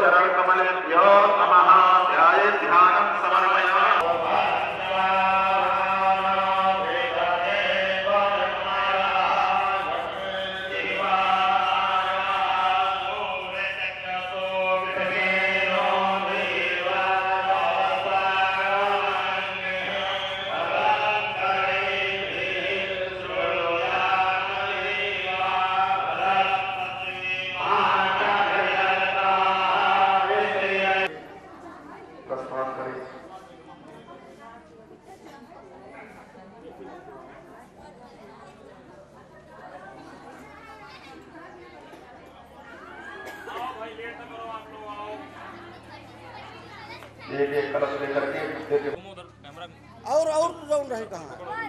चरण कमलेभ्यो नमः। ध्यायेत् ध्यानं समर्पयामि। एक कलश लेकर के और राउंड रहे कहाँ?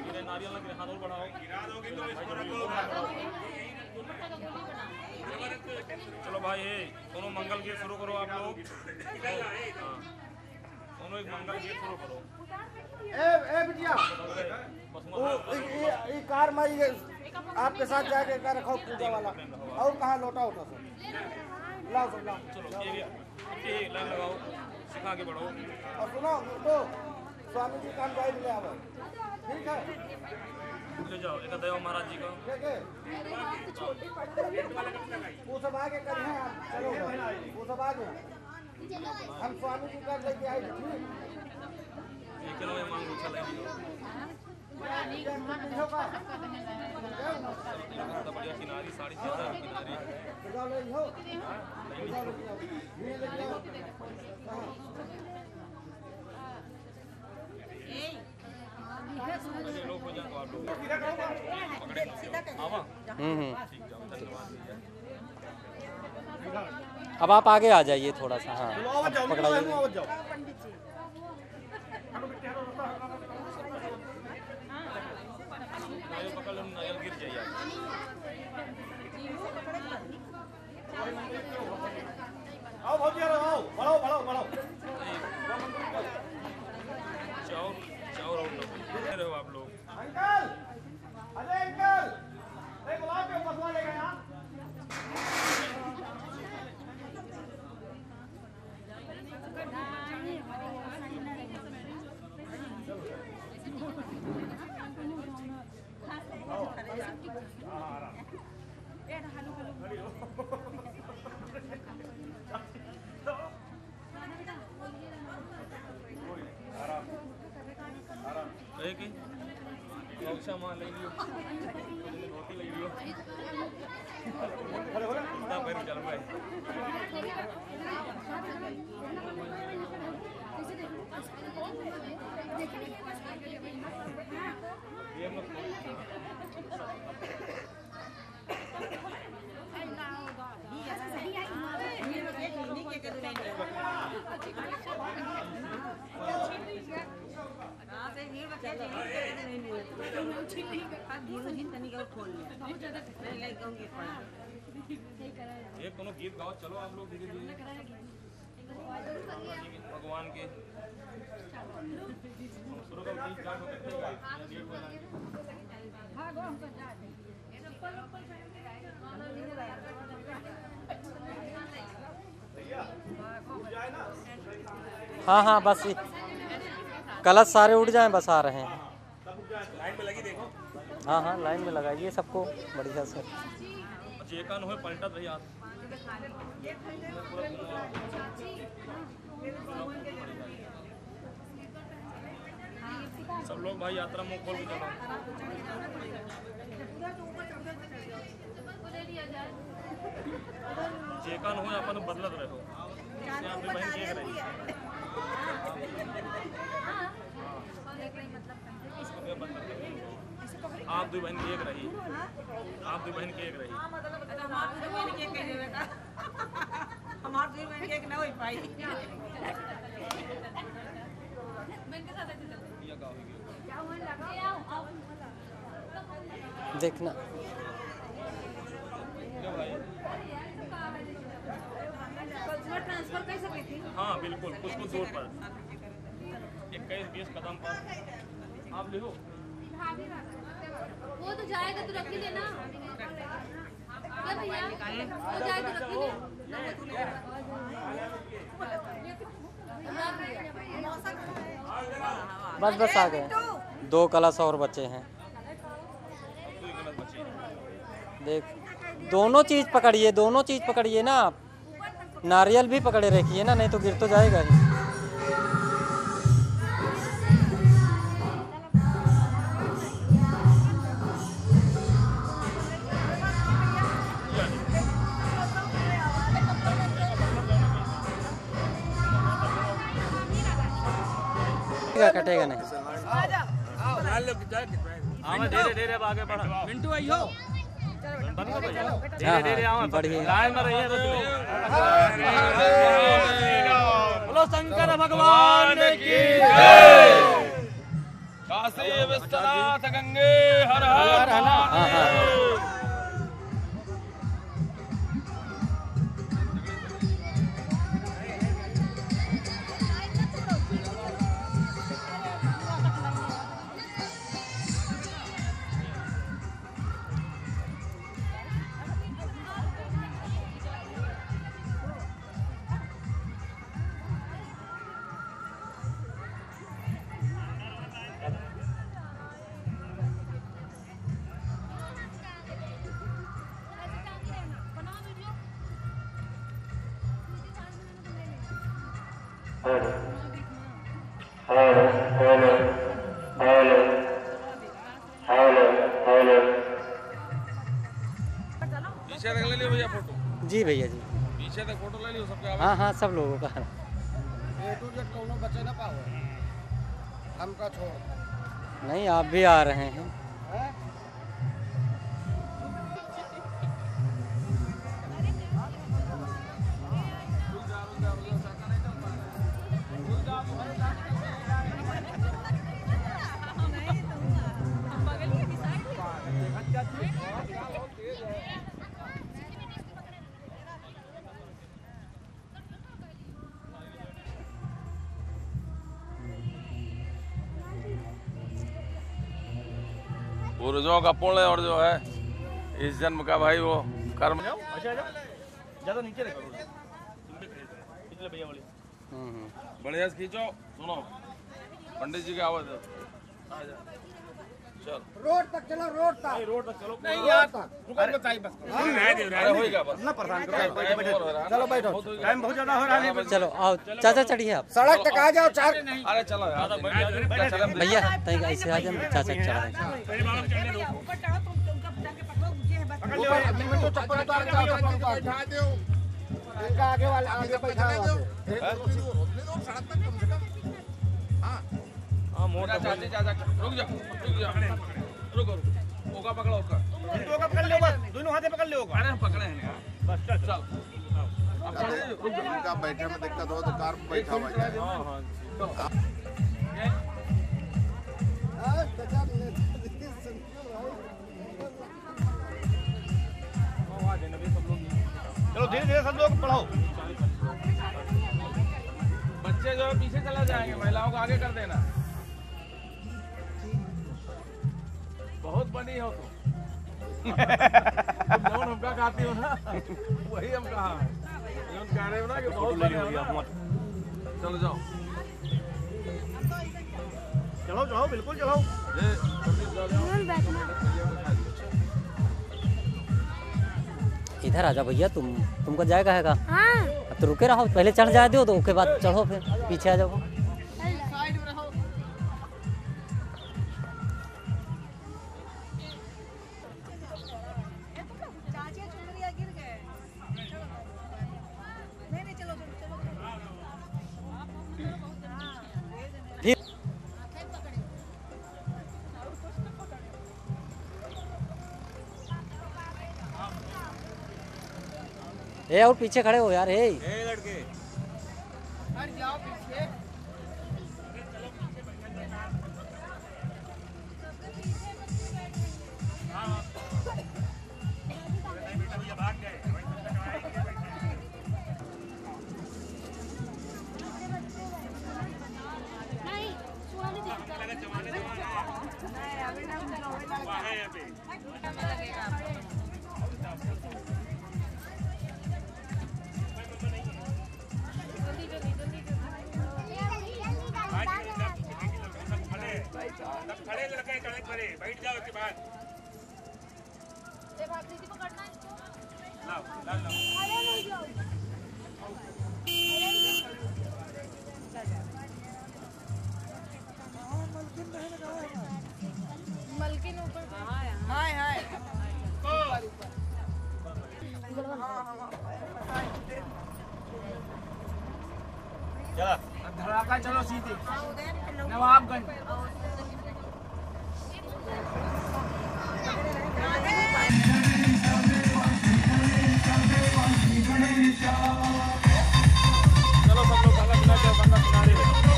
चलो भाई दोनों मंगल गीत शुरू करो आप लोग। दोनों एक मंगल गीत शुरू करो। ए बिटिया ये कार में ये आपके साथ जाके कार रखो पूजा वाला। और कहाँ लोटा उठा सब लाओ सब लाओ। चलो लाइन लगाओ, सिखा के बढ़ो। और सुनो तो स्वामी जी काम जाए ले आओ। ठीक है ले जाओ एक देव महाराज जी का। ठीक है वो सब आगे कर हैं आप। चलो वो सब आगे हम स्वामी जी कर लेके आए। एक किलो में मांग उछल लेंगे। बढ़िया किनारी साड़ी से किनारी लोग हो जाए तो आप लोग पकड़े आवा। अब आप आगे आ जाइए थोड़ा सा। हाँ पकड़ाइए। पकड़ नारियल गिर जाइए। आओ भौजी आओ बढ़ो बढ़ो बढ़ो। चाउर और रहो आप लोग। अंकल अरे अंकल एक गुलाब के फसवा लेगा यहाँ। सामान ले लियो, रोटी ले लियो। चल भाई ये कोनो गीत गाओ। चलो आप लोग धीरे धीरे भगवान के शुरू करो। हाँ हाँ बस कलश सारे उड़ जाएं बस आ रहे हैं। लाइन में लगी देखो। हाँ हाँ लाइन में लगाइए सबको बढ़िया से। जेका न हो पलटत रही आप। सब लोग भाई यात्रा मुंह खोल के चलो। जेका न हो अपन बदलत रहो। अपनी बहन देख रही आप दो बहन की एक रही। आप दो बहन की एक रही। हमार दो बहन के एक ना हो पाई। देखना ट्रांसफर कर सकती थी। हाँ बिल्कुल कुछ कुछ दूर पर 21-20 कदम पर आप लिखो। वो तो जाएगा तो रख ही देना। बस आ गए। 2 कलश और बचे हैं। देख, दोनों चीज पकड़िए ना आप। नारियल भी पकड़े रखिए ना, नहीं तो गिर तो जाएगा ही। कटेगा नहीं। धीरे आगे बढ़ा। मिंटू आइयो। बढ़िया। लाइन में रहिए। बोलो शंकर भगवान की जय। काशी विश्वनाथ गंगे हर हर महादेव। पीछे तक ले लियो भैया फोटो। जी भैया जी। पीछे तक फोटो ले लियो सबका। हाँ हाँ, सब लोगों का। A to Z कौनो बचे ना पाओ, हमका छोड़। नहीं, आप भी आ रहे हैं। पूर्वजों का पुण्य और जो है इस जन्म का भाई वो कर्म। अच्छा ज्यादा नीचे रखो। पिछले भैया वाली। बढ़िया से खींचो। सुनो पंडित जी की आवाज है। चल रोड तक चलो, रोड तक चलो। नहीं यार, रुको बताइए बस। अरे होएगा बस। ना परेशान करो। चलो बैठो, टाइम बहुत ज्यादा हो रहा है। चलो आओ चाचा, चढ़िए आप। सड़क तक आ जाओ। 4 अरे चलो यार भैया तय ऐसे आ जाए, चाचा चढ़ा ऊपर चढ़ो तुम, उनका जाके पकड़ो, मुझे है बस। तो चप्पल उतार के बैठा दो। इनका आगे वाले आगे बैठा हुआ है। हां मोटा चाचा रुक जा रुको ओका पकड़ो ओका। ओका पकड़ लो बस, दोनों हाथे पकड़ लो। अरे पकड़े हैं बस चल। अब रुक जा। का बैठने में दिक्कत हो तो कार में बैठा हुआ है। हां हां चलो धीरे धीरे सब लोग पढ़ो। बच्चे जो है पीछे चला जाएंगे, महिलाओं को आगे कर देना। बहुत बनी हो तुम। तुम हमका कहती हो ना, वही हम कहा है। हम कह रहे हो ना कि बहुत बने हो ना। चलो जाओ। चलो चलो बिल्कुल चलो। इधर आजा भैया, तुमको जाएगा है का? हाँ। अब तो रुके रहो, पहले चढ़ जाए दो तो उसके बाद चढ़ो, फिर पीछे आ जाओ। ए और पीछे खड़े हो यार। हे लड़के हट जाओ पीछे। नहीं मलकिन ऊपर हाय हाय धड़ाका चलो सीधे नवाबगंज। चलो सब लोग खाना पीना जाओ, गंगा किनारे।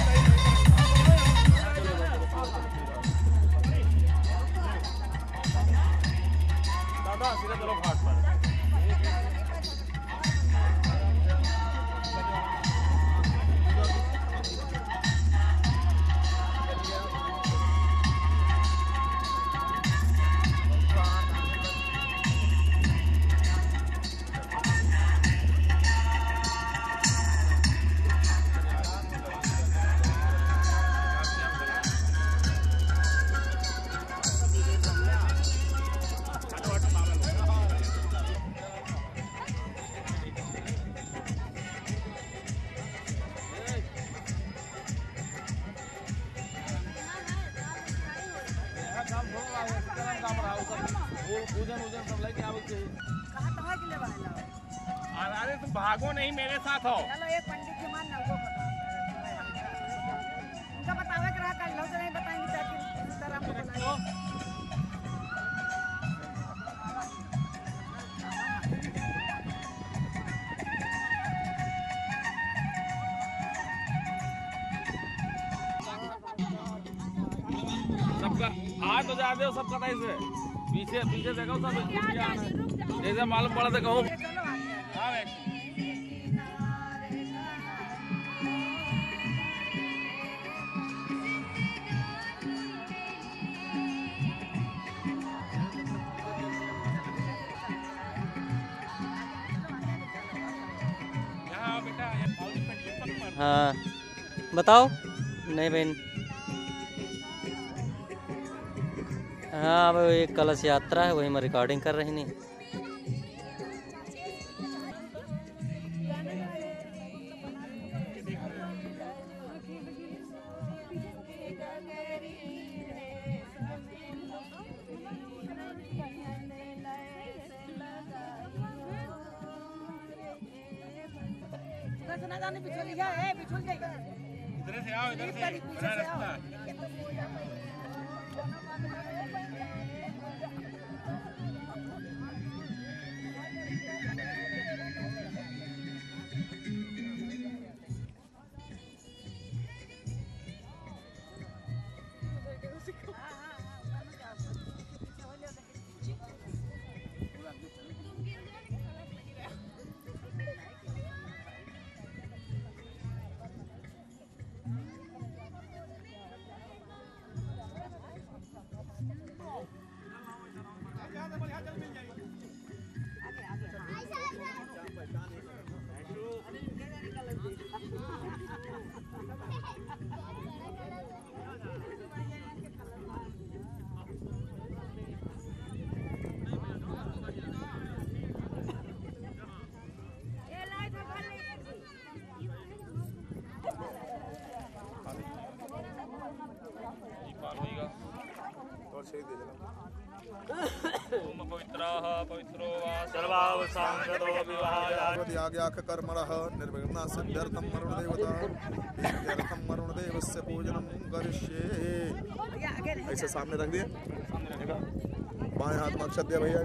दादा सीधे चलो घाट पर। अरे तुम भागो नहीं, मेरे साथ हो। चलो एक पंडित जी मान लो उनका बतावे कि रहा कल लोग नहीं बताएंगे ताकि इस तरह को बनाएं। सबका हाथ तो जा दो सबका से पीछे पीछे देखो सब जैसे मालूम पड़ा था कहूँ। हाँ बताओ। नहीं बहन, हाँ अब एक कलश यात्रा है, वही मैं रिकॉर्डिंग कर रही नहीं। ना जाने बिछोली है, बिछोल जाएगा। इधर से आओ, इधर से बड़ा रास्ता। कर्मणः निर्विघ्ना सिद्ध्यर्थं वरुणदेवता सिद्ध्यर्थं वरुणदेवस्य पूजनं करिष्ये। ऐसे सामने रख दिए, बाएं हाथ में अक्षत दिया भैया,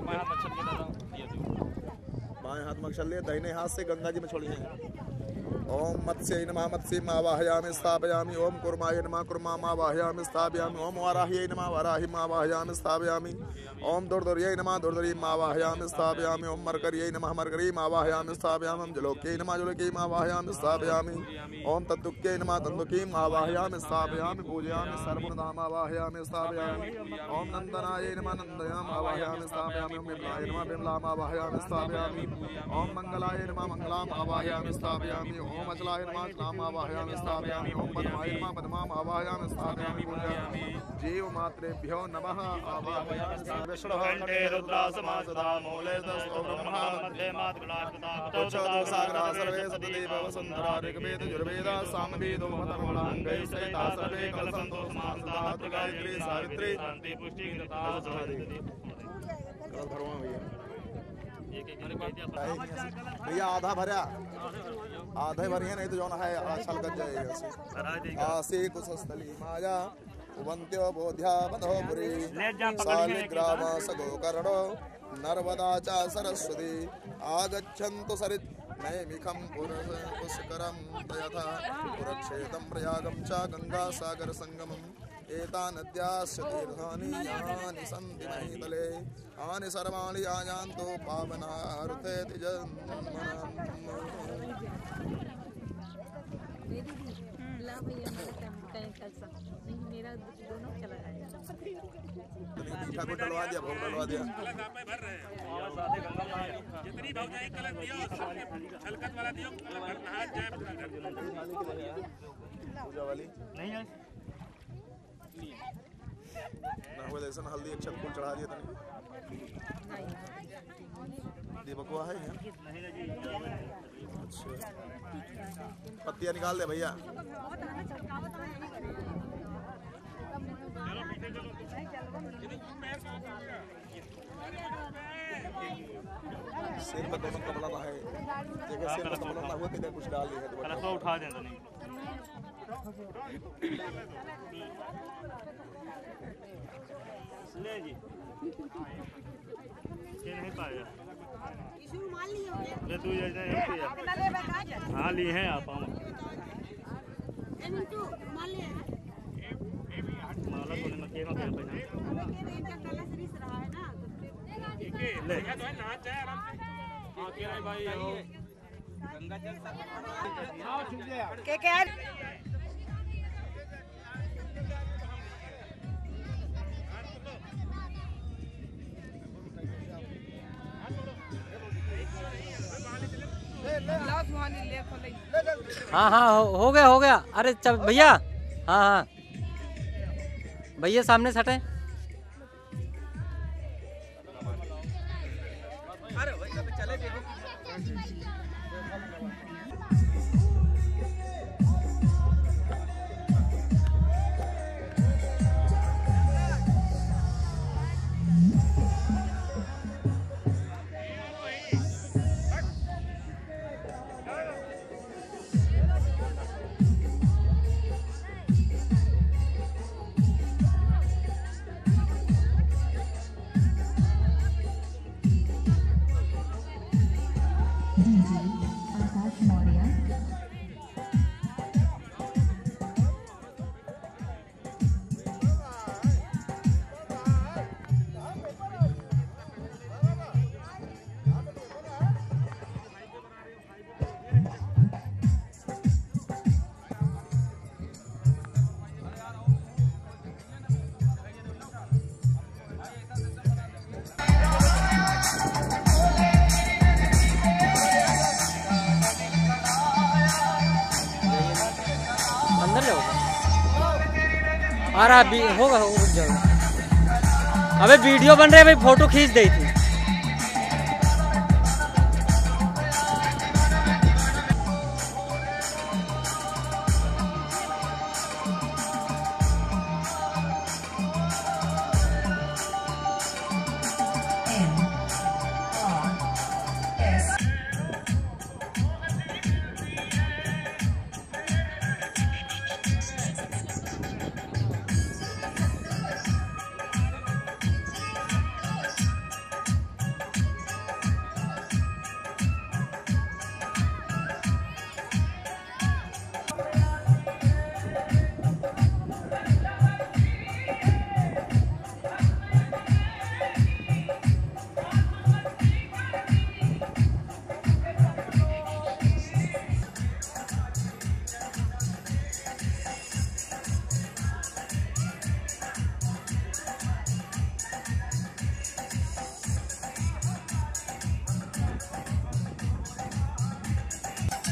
बाएं हाथ में अक्षत लिया, दाहिने हाथ से गंगा जी में छोड़िए। ओम मत्स्यै नमः मत्स्यं आवाहयामि स्थापयामि। ओम कुर्माय नमः कुर्माम् आवाहयामि स्थापयामि। ओम वाराह्यै नमः वाराहिम् आवाहयामि स्थापयामि। ओम दुर्दुर्यै नमः दुर्दुर्यम् आवाहयामि स्थापयामि। ओम मर्कर्यै नमः मर्करीम् आवाहयामि स्थापयामि। ओम जलोक्यै नमः जलोक्यम् आवाहयामि स्थापयामि। ओम तद्दुक्यै नमः तद्दुक्यम् आवाहयामि स्थापयामि। पूजयामि सर्वधाम आवाहयामि स्थापयामि। ओम नंदनाय नमः नंदयाम् आवाहयामि स्थापयामि। ओम विमलाय नमः विमलाम् आवाहयामि स्थापयामि। ओम मंगलाय नमः मंगलाम् आवाहयामि स्थापयामि। ओम अचलाय नमः नाम आवाहयामि स्थापयामि ओम पद्माय नमः पद्माम आवाहयामि स्थापयामि पूजयामि जीव मात्रेभ्यो नमः आवाहयामि विष्णुः कंठे रुद्रासमासदा मूले तस्थो ब्रह्मा मध्ये मातृगणात्मता तोचो सागरा सर्वे सतदेव वसुन्धरा ऋग्वेद यजुर्वेद सामवेदो अथर्वणाङ्गै सहिता सर्वे कलसन्तो समासदा गायत्री सावित्री शांति पुष्टि तथा भैया आधा भरा आधे भरिए नहीं तो जो है छल कर जाएगा आसी कुशस्थली माया उवंत्यो बोध्या बंधोपुरी शालिग्राम सगोकर्णो नर्मदा च सरस्वती आगच्छन्तु सरित् नैमिखं पुष्करं तयथा पुरक्षेत्रं प्रयागं च गंगा सागर संगमम् एतानद्याश्च तीर्थानि यानि सन्ति महीतले आनि सर्वाणि यान्तो पावनार्थे मेरा दोनों चला जाएगा। मीठा को डलवा दिया भोग डलवा दिया जितनी भाव जाए कलर दियो छलकत वाला दियो नहा जाए पूजा वाली नहीं है ना हुआ जैसा हल्दी एक छत फूल चढ़ा दिया था दीपक हुआ है अच्छा पत्तियां निकाल दे भैया सिर पर दोनों कमला ना है जगह सिर पर कमला ना हुआ तो कुछ डाल दिया है तो उठा देना नहीं ले जी ये नहीं पाएगा ले तू हाँ लिए हैं आप माला सोने में केमा पे ले भाई गंगा जल क्या हाँ हाँ हो गया अरे चल भैया हाँ हाँ भैया सामने से हटे अरे अभी होगा रुक जाओ अबे वीडियो बन रहे भाई फोटो खींच दे थी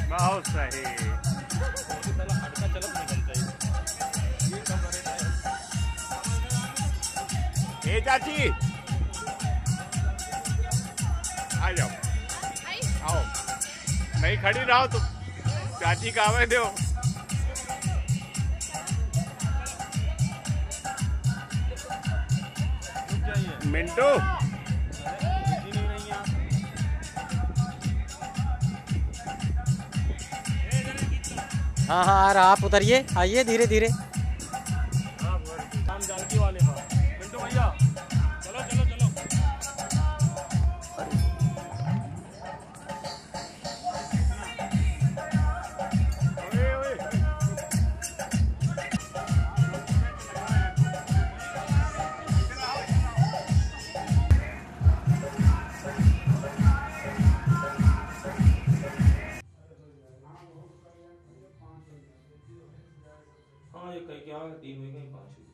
बहुत सही। ए चाची आ जाओ, आओ, नहीं खड़ी रहो तुम, चाची का आवे दो। मिंटू हाँ हाँ आ रहा, आप उतरिए, आइए धीरे धीरे। जानकी वाले मिंटू भैया, चलो चलो चलो। हाँ ये कहीं क्या 3 हुई कहीं 5 हुई।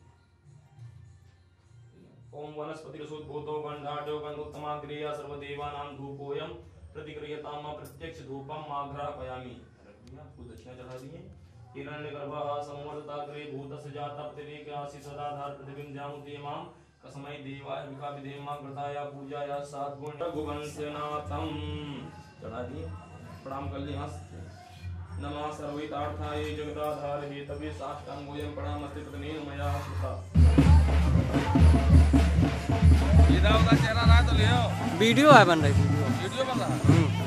ओम वनस्पतिरसोद्भूतो गन्धाढ्यो गन्धोत्तमाग्रेया सर्वदेवानां धूपोऽयं प्रतिक्रियताम प्रत्यक्ष धूपम आघ्रापयामि। आपको दक्षिणा चढ़ा दिए। हिरण्यगर्भः संवर्धताग्रे भूतस्य जाता प्रतिरेक आसि सदाधार पृथिवीं जामुते मां कस्मै देवाय विकाविधेम कृताया पूजाया साद्गुण रघुवंशनाथं। चढ़ा दिए, प्रणाम कर लिए। नमः सर्वहितार्थाय जगदाधार हेतवे साष्टांगोऽयं प्रणामस्ते प्रथमेन मया कृता। चेहरा रहा तो ले आओ। वीडियो है बन रही, वीडियो बन रहा है।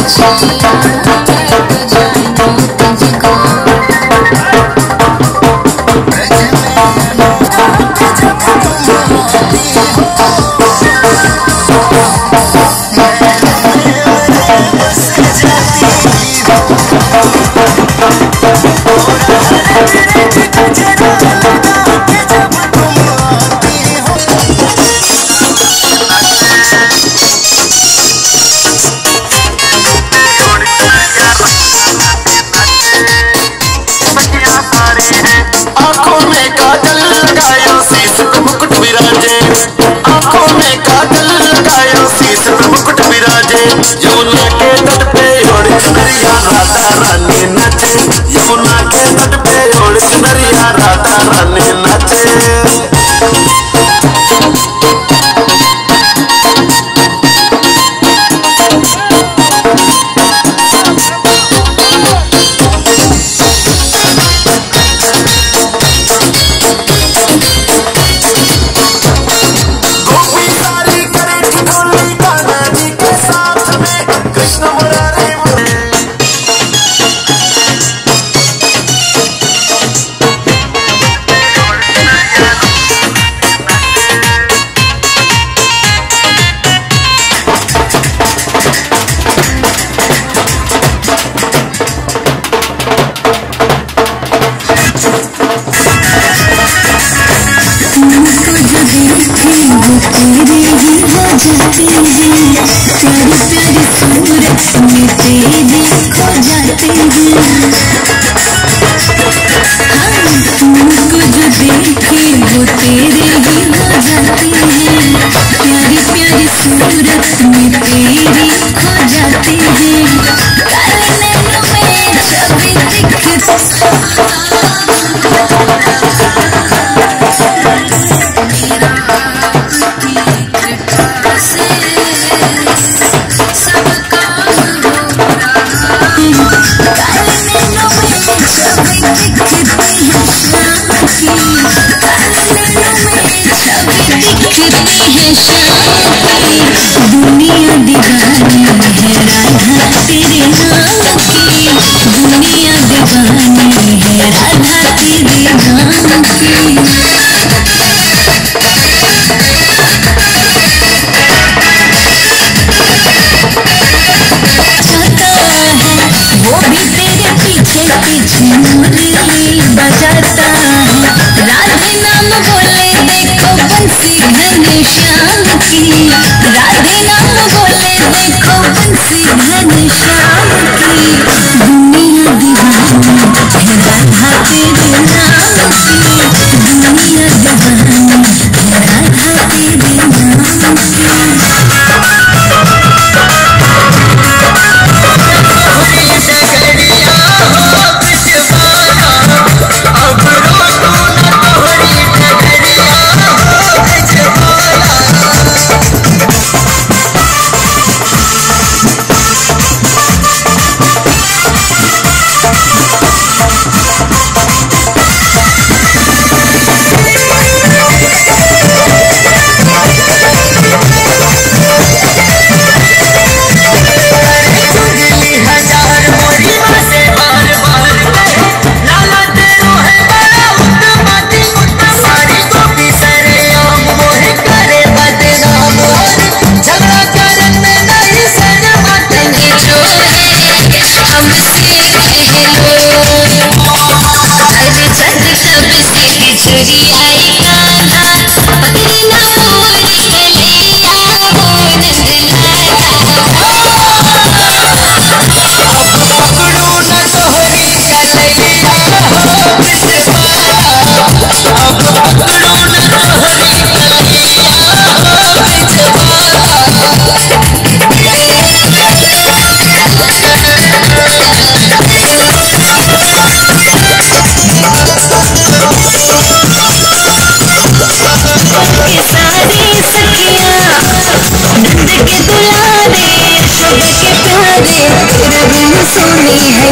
यमुना के तट पे ओढ़ चुनरिया राधा रानी नाचे, यमुना के तट पे ओढ़ चुनरिया राधा रानी नाचे।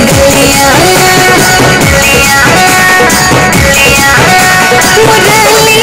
मुरली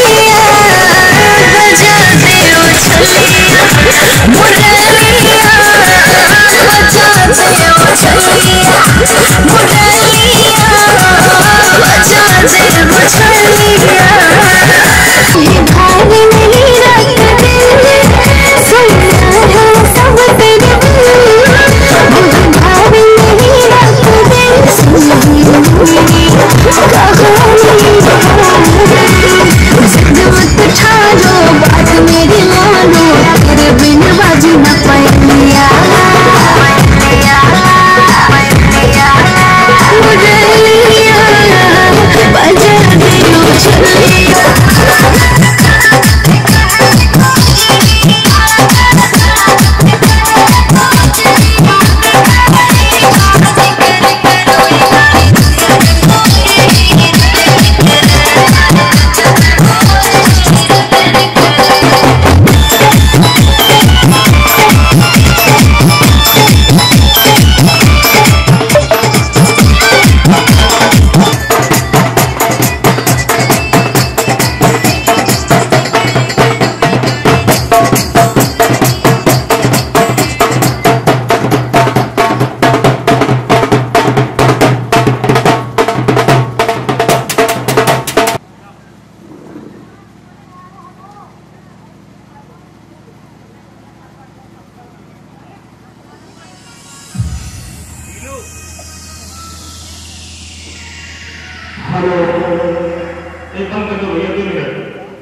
हेलो एकदम कर दो भैया 2 मिनट।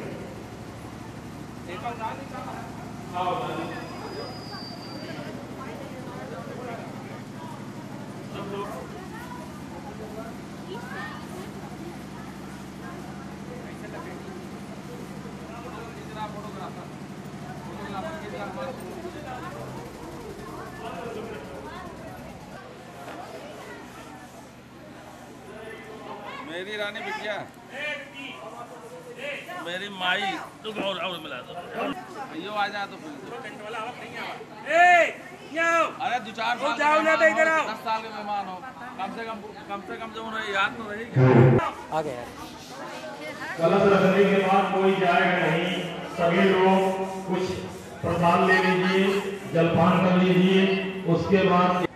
मेरी रानी बिटिया मेरी माई तो और मिला दो यो आ जा तो अरे 2-4 साल जाओ ना तो इधर आओ 10 साल के मेहमान हो कम से कम जो उन्हें याद तो रहेगी। आ गया कलश रखने के बाद कोई जाएगा नहीं, सभी लोग कुछ प्रसाद ले लीजिए, जलपान कर लीजिए, उसके बाद